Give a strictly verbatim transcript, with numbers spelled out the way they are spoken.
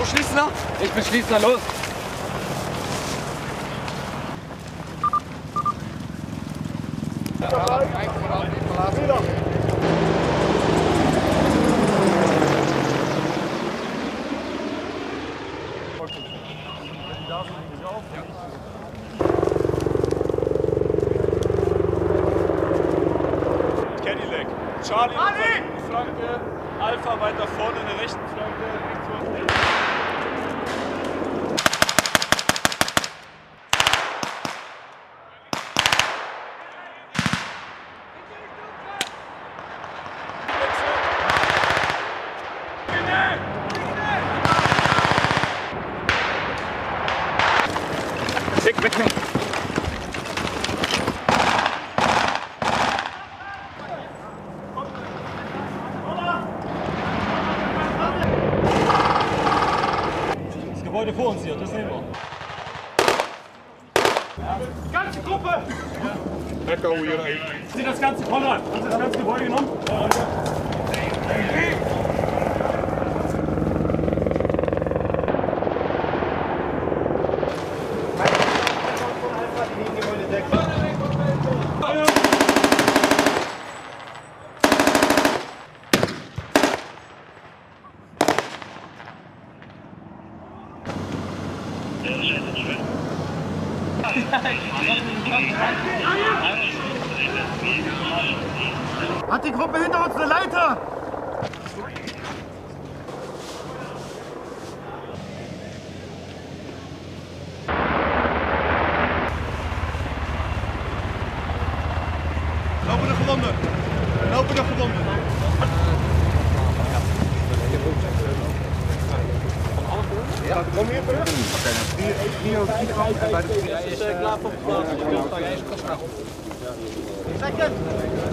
Wo Schließner? Ich bin Schließner, los! Cadillac. Charlie auf der linken Flanke, Alpha weiter vorne in der rechten Flanke, rechts vorne. Weg, weg, weg! Das Gebäude vor uns hier, das nehmen wir. Ganze Gruppe! Sie das ganze Konrad, haben Sie das ganze Gebäude genommen? Ja. Hat die Gruppe hinter uns eine Leiter? Lopende gewonden! Lopende gewonden! Ja, kom hier terug. Oké, Klaar voor de plaats. Second.